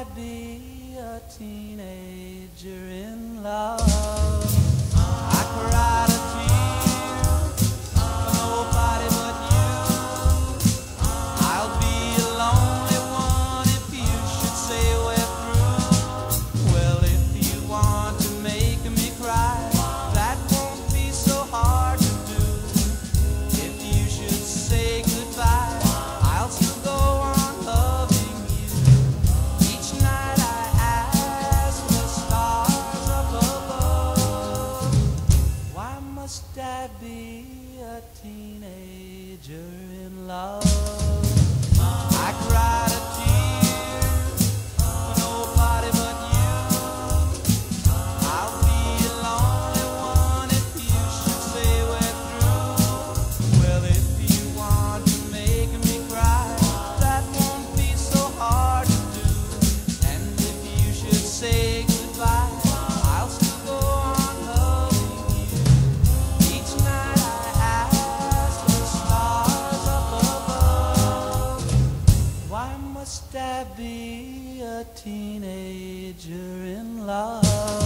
I be a teenager in love? I cried a tear for nobody but you. I'll be a lonely one if you should say we're through. Well, if you want to make me cry, that won't be so hard to do. If you should say goodbye, I'll still go on loving you. Each night I ask the stars up above, why must I be a teenager in love? I cried a tear for nobody but you. I'll be a lonely one if you should say we're through. Well, if you want to make me cry, that won't be so hard to do. And if you should say goodbye, I'll still go on loving you. Each night I ask the stars up above, why must I be a teenager in love?